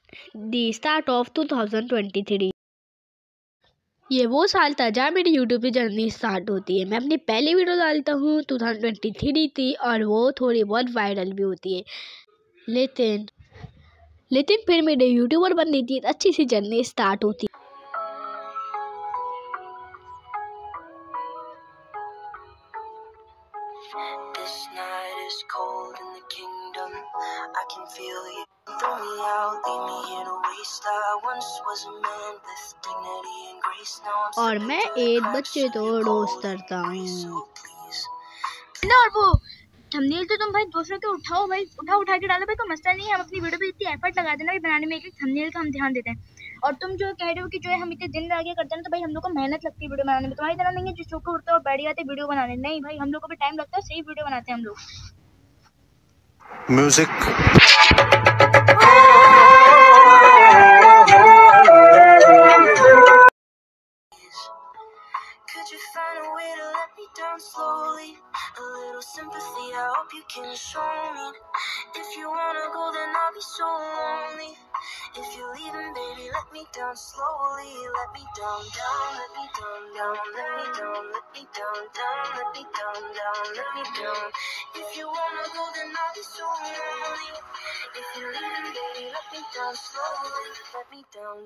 The start of 2023। ये वो साल था जहाँ मेरी यूट्यूब की जर्नी स्टार्ट होती है। मैं अपनी पहली वीडियो डालता हूँ 2023 थी और वो थोड़ी बहुत वायरल भी होती है। लेकिन फिर मेरे यूट्यूबर बनने की अच्छी सी जर्नी स्टार्ट होती है। This night is cold in the kingdom. I can feel you. Throw me out, leave me in a waste. I once was a man with dignity and grace. Now I'm और मैं एक बच्चे तो रोज करता हूँ ना। और वो थंबनेल तो तुम भाई दूसरों के उठाओ भाई, उठा के डालो भाई, कोई मसला नहीं है। हम अपनी वीडियो पे इतनी एफर्ट लगाते हैं ना बनाने में, एक थंबनेल का हम ध्यान देते हैं। और तुम जो कह रहे हो कि जो है हम इतने दिन लगे करते हैं, तो भाई हम लोग को मेहनत लगती है वीडियो बनाने में। तुम्हारी तरह नहीं है जो सो के उठते और बैठ जाते वीडियो बनाने। नहीं भाई, हम लोग को भी टाइम लगता है, सही वीडियो बनाते हैं हम लोग। Music Could you find a way to let me down slowly? A little sympathy, I hope you can show me. If you wanna go, then I'll be so lonely. If you're leaving, baby, let me down slowly. Let me down, let me down, let me down, let me down, let me down, let me down. If you wanna go, then I'll be so lonely. If you're leaving, baby, let me down slowly. Let me down.